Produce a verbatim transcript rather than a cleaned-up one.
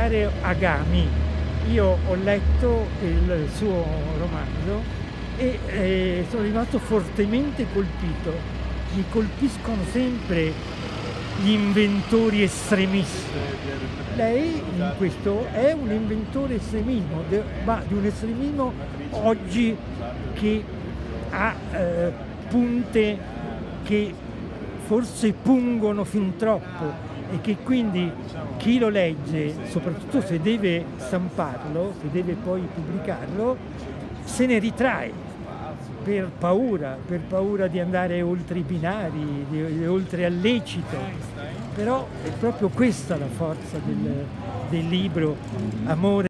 citare Agami. Io ho letto il suo romanzo e eh, sono rimasto fortemente colpito. Mi colpiscono sempre gli inventori estremisti. Lei in questo è un inventore estremismo, ma di un estremismo oggi che ha eh, punte che forse pungono fin troppo e che quindi chi lo legge, soprattutto se deve stamparlo, se deve poi pubblicarlo, se ne ritrae per paura, per paura di andare oltre i binari, di, oltre al lecito. Però è proprio questa la forza del, del libro, amore.